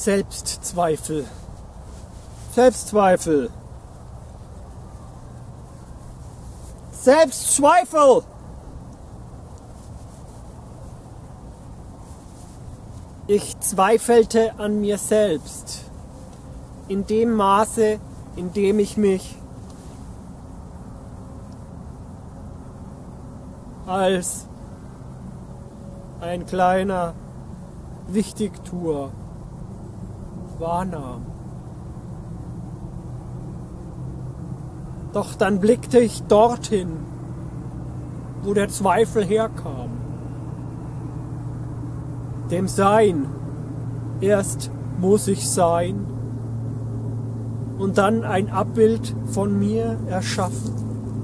Selbstzweifel. Selbstzweifel. Selbstzweifel. Ich zweifelte an mir selbst. In dem Maße, in dem ich mich als ein kleiner Wichtigtuer wahrnahm. Doch dann blickte ich dorthin, wo der Zweifel herkam. Dem Sein. Erst muss ich sein und dann ein Abbild von mir erschaffen,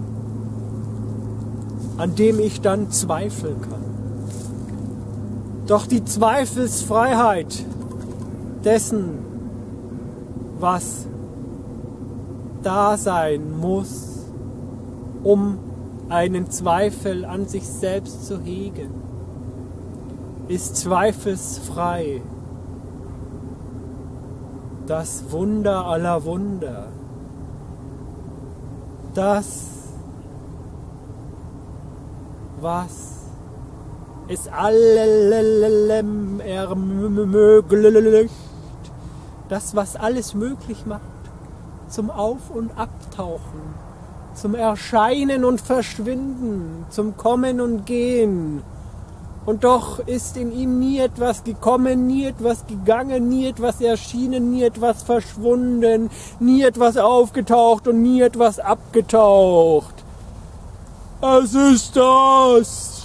an dem ich dann zweifeln kann. Doch die Zweifelsfreiheit dessen, was da sein muss, um einen Zweifel an sich selbst zu hegen, ist zweifelsfrei. Das Wunder aller Wunder. Das, was es allem ermöglicht. Das, was alles möglich macht. Zum Auf- und Abtauchen. Zum Erscheinen und Verschwinden. Zum Kommen und Gehen. Und doch ist in ihm nie etwas gekommen, nie etwas gegangen, nie etwas erschienen, nie etwas verschwunden, nie etwas aufgetaucht und nie etwas abgetaucht. Es ist das,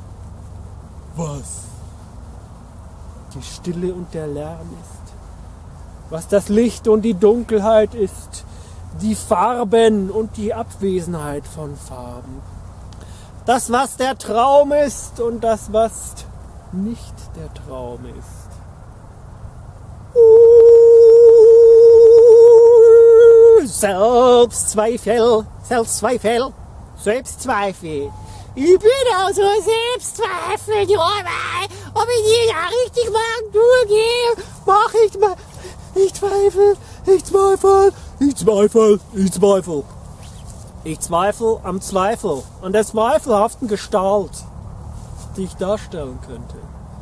was die Stille und der Lärm ist, was das Licht und die Dunkelheit ist, die Farben und die Abwesenheit von Farben. Das, was der Traum ist und das, was nicht der Traum ist. Selbstzweifel, Selbstzweifel, Selbstzweifel. Ich bin auch so Selbstzweifel, ob ich die ja richtig mag, durchgehe, mach ich mal. Ich zweifle, ich zweifle, ich zweifle, ich zweifle. Ich zweifle am Zweifel, an der zweifelhaften Gestalt, die ich darstellen könnte.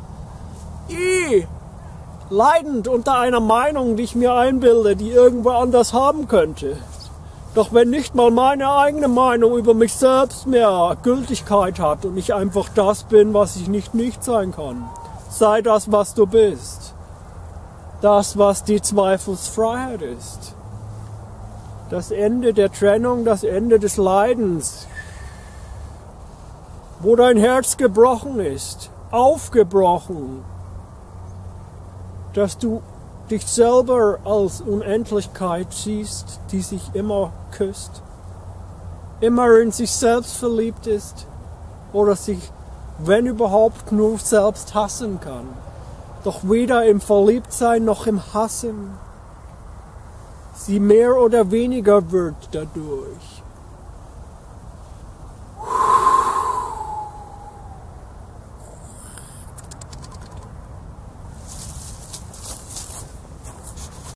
Leidend unter einer Meinung, die ich mir einbilde, die irgendwo anders haben könnte. Doch wenn nicht mal meine eigene Meinung über mich selbst mehr Gültigkeit hat und ich einfach das bin, was ich nicht sein kann, sei das, was du bist. Das, was die Zweifelsfreiheit ist. Das Ende der Trennung, das Ende des Leidens, wo dein Herz gebrochen ist, aufgebrochen, dass du dich selber als Unendlichkeit siehst, die sich immer küsst, immer in sich selbst verliebt ist oder sich, wenn überhaupt, nur selbst hassen kann, doch weder im Verliebtsein noch im Hassen sie mehr oder weniger wird dadurch.